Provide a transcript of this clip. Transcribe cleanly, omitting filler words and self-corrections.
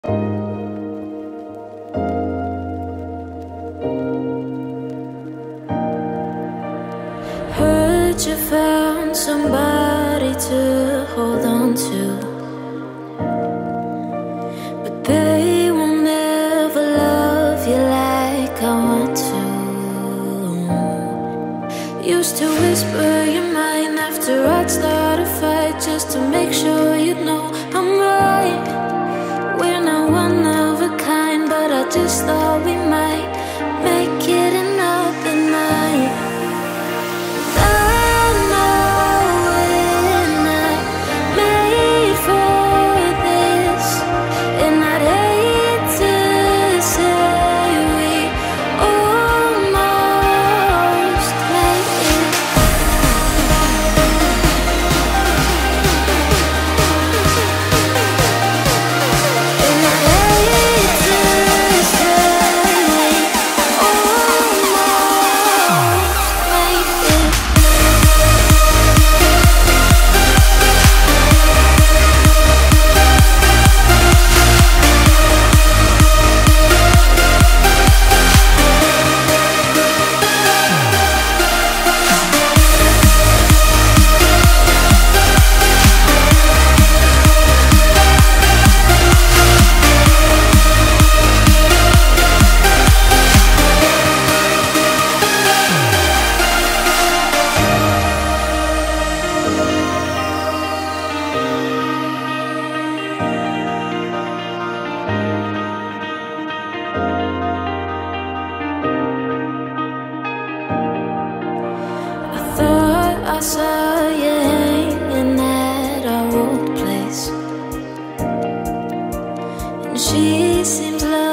Heard you found somebody to hold on to, but they will never love you like I want to. Used to whisper your mind after I'd start a fight, just to make sure you'd know I'm right. We're not one of a kind, but I just thought we might make it another night. I saw you hanging at our old place, and she seems lovely.